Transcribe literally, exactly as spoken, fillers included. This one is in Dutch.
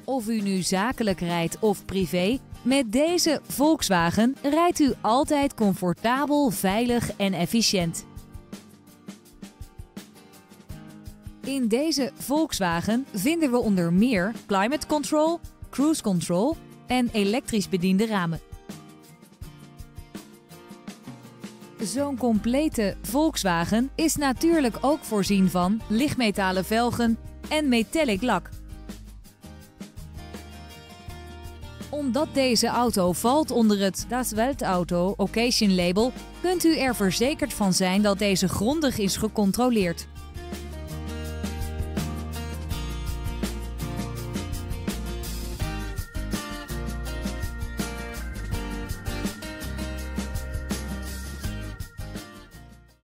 Of u nu zakelijk rijdt of privé, met deze Volkswagen rijdt u altijd comfortabel, veilig en efficiënt. In deze Volkswagen vinden we onder meer climate control, cruise control en elektrisch bediende ramen. Zo'n complete Volkswagen is natuurlijk ook voorzien van lichtmetalen velgen en metallic lak. Omdat deze auto valt onder het Das Weltauto Occasion label, kunt u er verzekerd van zijn dat deze grondig is gecontroleerd.